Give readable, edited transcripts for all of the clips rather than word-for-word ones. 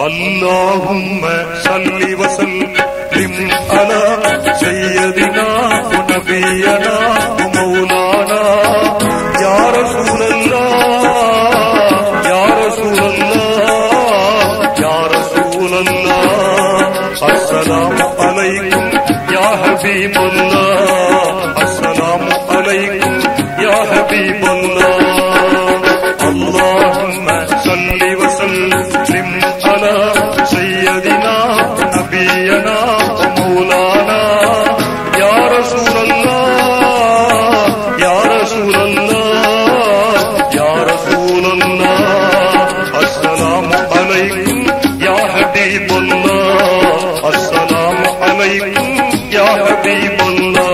اللهم صل وسلم على سيدنا ونبينا ومولانا يا رسول الله يا رسول الله يا رسول الله السلام عليكم يا حبيب الله السلام عليكم يا حبيب الله اللهم صل وسلم على سيدنا ونبينا ومولانا يا رسول الله يا رسول الله يا رسول الله السلام عليكم يا حبيب الله السلام عليكم يا حبيب الله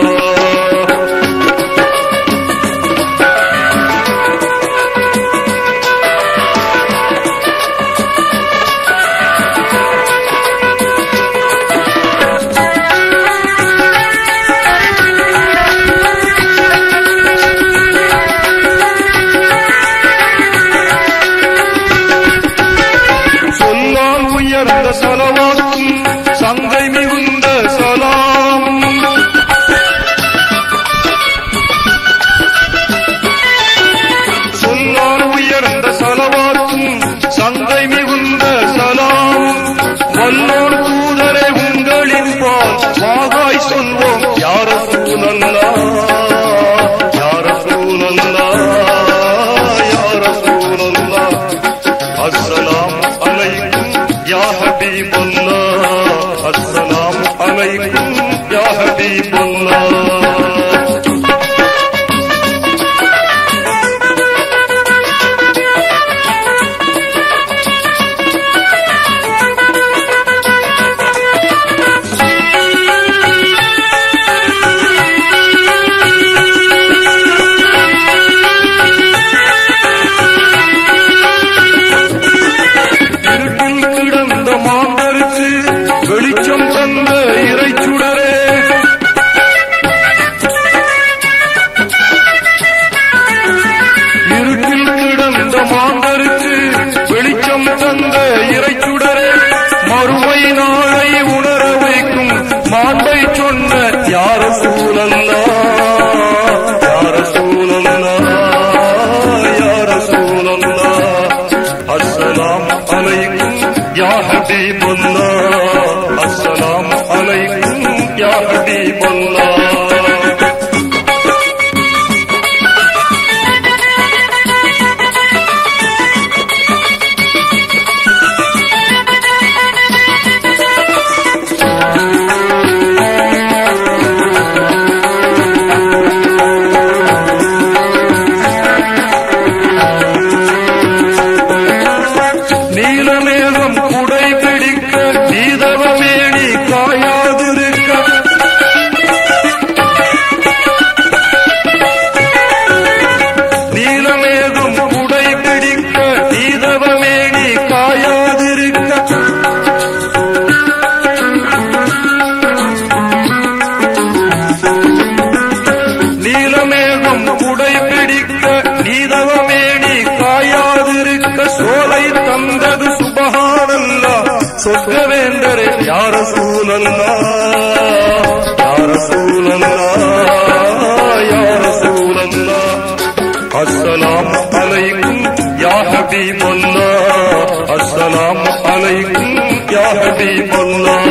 சலவாத்தும் சங்கை மிகுந்த சலாம் சொல்லால் உயர்ந்த சலவாத்தும் சங்கை மிகுந்த சலாம் வல்லோர் தூதரே உங்களின் பால் வாகாய் சொல்வோம் யா ரசூலல்லாஹ் யா ரசூலல்லாஹ் யா ரசூலல்லாஹ் அஸ்ஸலாமு அலைக்கும் يا حبيب الله السلام عليكم يا حبيب الله வெளிச்சம் தந்த இறைச்சுடரே இருட்டில் கிடந்த மாந்தருக்கு வெளிச்சம் தந்த இறைச்சுடரே மறுமை நாளை உணர வைக்கும் மாண்டை சொன்ன யா ரசூலல்லாஹ் யா ரசூலல்லாஹ் யா ரசூலல்லாஹ் அஸ்ஸலாமு அலைக்கும் யா ஹபீபல்லாஹ் السلام عليكم يا حبيب الله நீலமேகம் குடை பிடிக்க நீதவமேனி காயாதிருக்க நீலமேகம் குடை பிடிக்க நீதவமேனி காயாதிருக்க நீலமேகம் குடை பிடிக்க நீதவமேனி காயாதிருக்க சோலை தந்தது சுபஹானல்லாஹ் சொர்க்க வேண்டரே யா ரசூலல்லாஹ் யா ரசூலல்லாஹ் யா ரசூலல்லாஹ் அஸ்ஸலாமு அலைக்கும் யா ஹபீபல்லாஹ் அஸ்ஸலாமு அலைக்கும் யா ஹபீபல்லாஹ்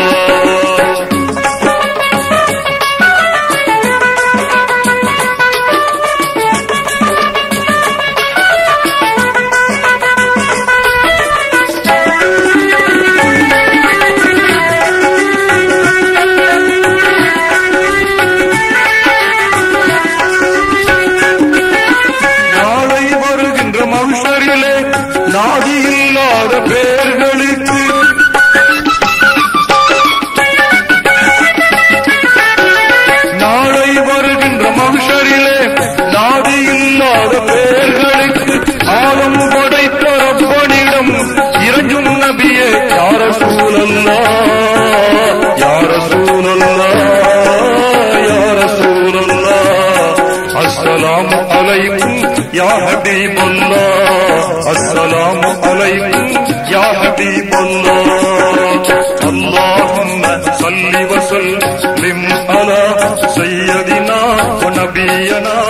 நாதி இல்லாத பேர்களுக்கு நாளை வருகின்ற மஹ்ஷரிலே நாதி இல்லாத பேர்களுக்கு ஆலம் படைத்த ரப்பனிடம் இறங்கும் நபியே யா ரசூலல்லாஹ் யா ரசூலல்லாஹ் யா ரசூலல்லாஹ் அஸ்ஸலாமு அலைக்கும் யா ஹபீபல்லாஹ் السلام عليكم يا حبيب الله اللهم صل وسلم على سيدنا ونبينا